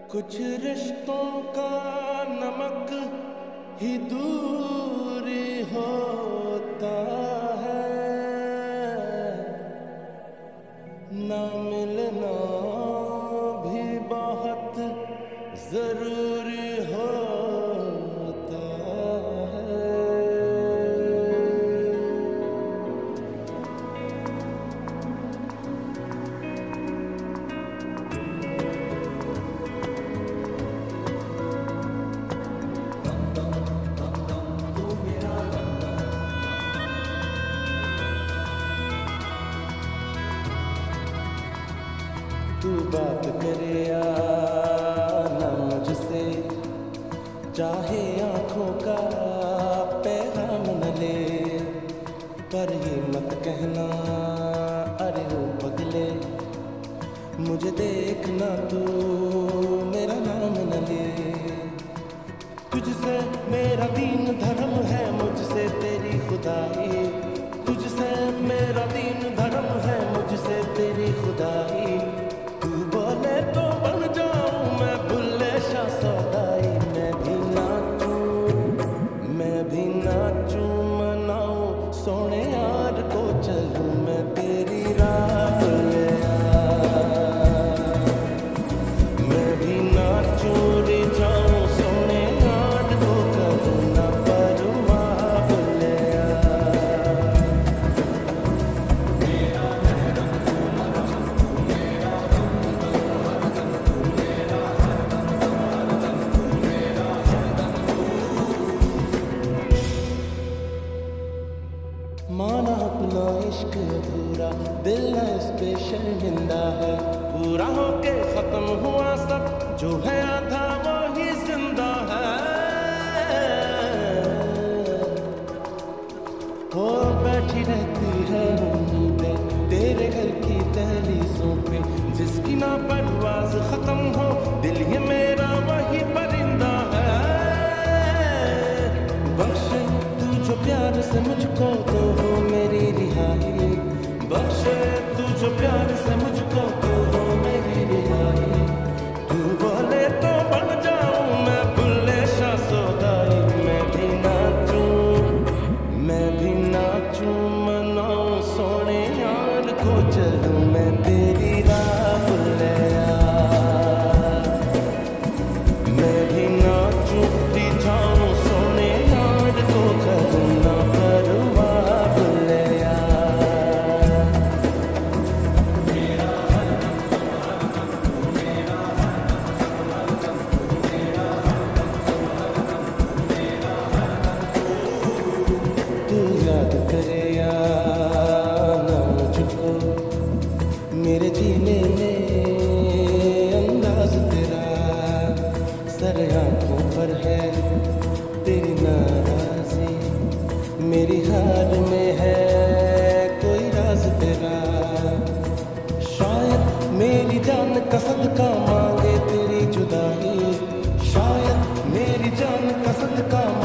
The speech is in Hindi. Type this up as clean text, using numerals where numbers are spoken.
कुछ रिश्तों का नमक ही दूरी होता है, ना मिलना भी बहुत जरूरी होता है। तू बात करे या ना मुझसे, चाहे आंखों का पैगाम न ले, पर ये मत कहना अरे हो पगले, मुझे देखना तू मेरा नाम न ले। तुझसे मेरा दीन धर्म है, मुझसे तेरी खुदाई, तुझसे मेरा दीन धर्म है, मुझसे तेरी खुदाई। तू बोले तो बन जाऊं मैं बुल्ले शाह सौदाई, मैं भी नाचूं मनाऊं सोने यार को चलूं मैं तेरी राह ले आ। मैं भी नाचूं रिझाऊं सोने यार को करूं ना परवाह ले आ। माना अपना इश्क अधूरा, दिल न इस पे शर्मिंदा है, पूरा होके खत्म हुआ सब, जो है आधा वो ही जिंदा है। हो बैठी रहती है उम्मीदें तेरे घर की दहलीजों पे, जिसकी ना परवाज खत्म हो, दिल ये मेरा वही परिंदा है। बख्शे तू जो प्यार से मुझको तो हो मेरी रिहाई, बख्शे तू जो प्यार से मुझको तो हो मेरी रिहाई। तू बोले तो बन जाऊं मैं बुल्ले शाह सौदाई, मैं भी नाचूं मनाऊं सोने यार को चलूं मैं तेरी राह ले आ। मैं भी नाचूं रिझाऊं सोने यार को करूं ना परवाह ले आ। तू याद करे या ना मुझको, मेरे जीने में अंदाज तेरा, सर आंखों पर है तेरी नाराजी, मेरी हार में है कोई राज तेरा। शायद मेरी जान का सदका मांगे तेरी जुदाई, शायद मेरी जान का सदका